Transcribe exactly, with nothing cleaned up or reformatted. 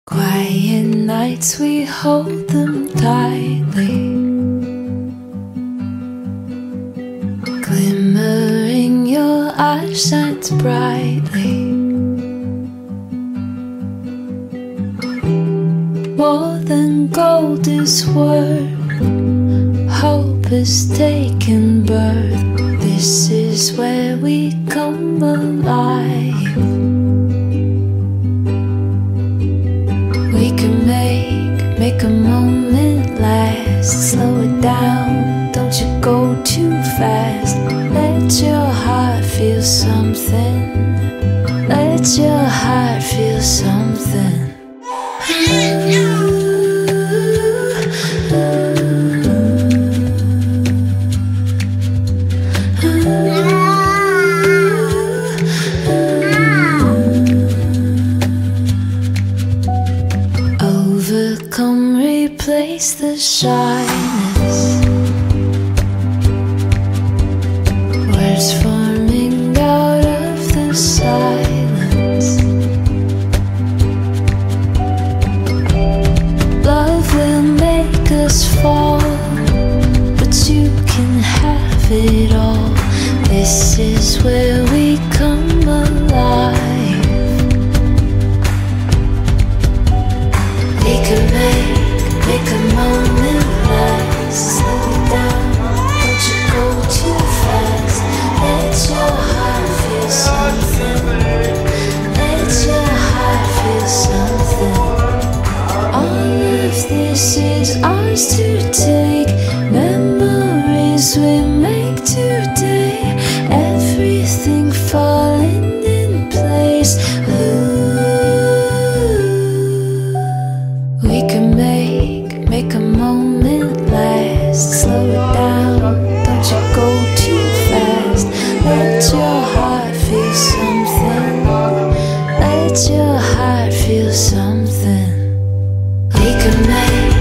Quiet nights, we hold them tightly, glimmering, your eyes shines brightly. More than gold is worth, hope has taken birth. This is where we come alive. We can make, make a moment last. Slow it down, don't you go too fast. Let your heart feel something. Let your heart feel something. Overcome, replace the shyness. Words forming out of the silence. Love will make us fall, but you can have it all. This is where we come alive. We can make, make a moment last. Slow it down, don't you go too fast. Let your heart feel something. Let your heart feel something. All of this is ours to take. Memories we make today. Everything falling in place. Ooh. We can make, make a moment last. Slow it down, don't you go too fast. Let your heart feel something. Let your heart feel something. We can make